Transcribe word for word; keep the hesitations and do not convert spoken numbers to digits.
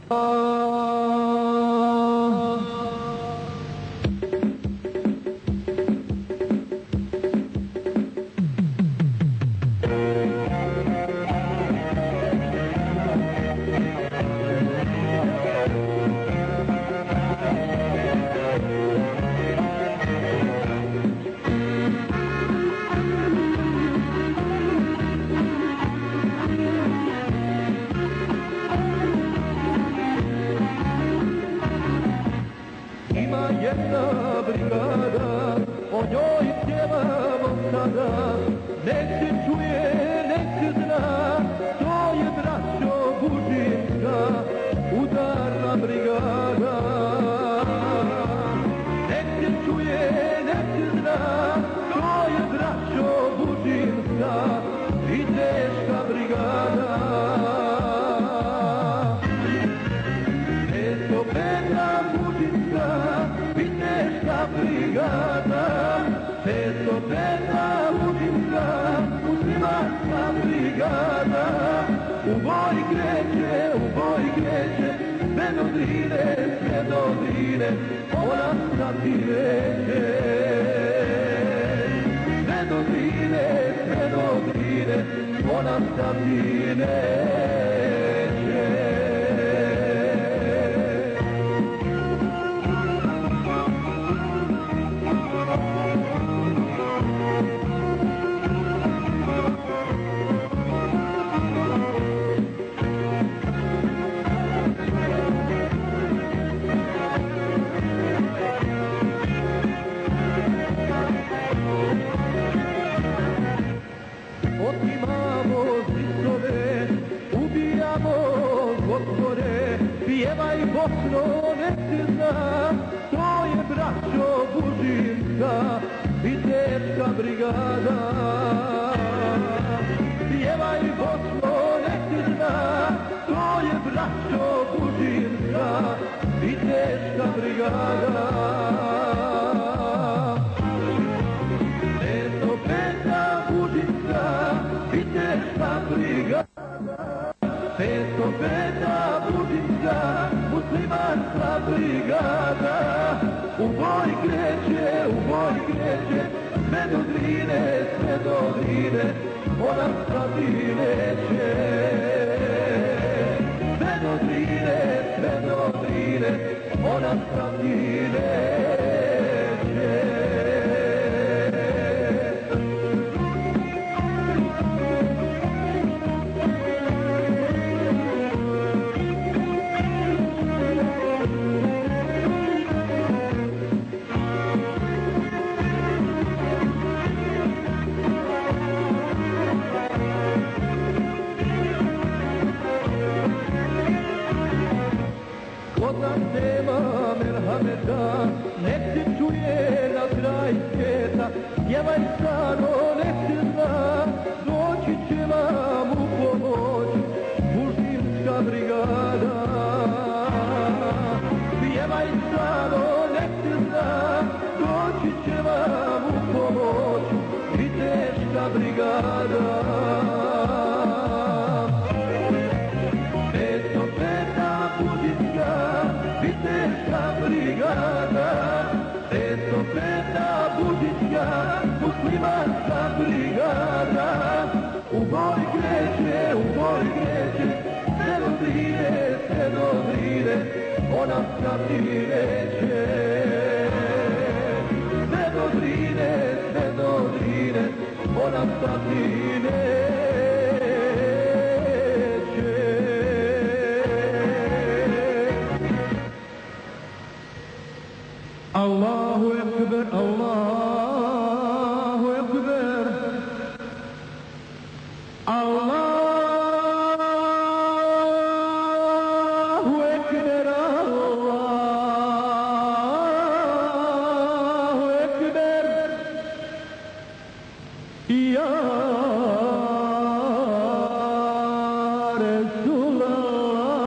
Jedna brigada, o njoj pjevamo sada, nek se čuje, nek se zna, to je braćo Bužinska, udarna brigada. Nek se čuje, nek se zna, to je braćo Bužinska i teška brigada. Brigada, petstopeta Bužinska, muslimanska brigada. U boj kreće, u boj kreće, sve do Drine, sve do Drine, ona stati neće. Sve do Drine, sve do Drine, ona stati neće. Otimamo zistove, ubijamo gotvore, pjevaj Bosno, nek se zna, to je braćo Bužinska i teška brigada. Pjevaj Bosno, nek se zna, to je braćo Bužinska i teška brigada. Petstopeta Bužinska, muslimanska brigada. U boj kreće, u boj kreće, sve do Drine, sve do Drine, ona stati neće. Sve do Drine, sve do Drine, ona stati neće. Kod nas nema merhameta, nek se čuje na kraj svijeta, pjevaj stano, nek se zna, doći će vam u pomoć Bužinska brigada. Pjevaj stano, nek se zna, doći će vam u pomoć i teška brigada. Teška brigada, petstopeta Bužinska, muslimanska brigada. U boj kreće, u boj kreće, sve do Drine, sve do Drine, ona stati neće. Sve do Drine, sve do Drine, ona stati neće.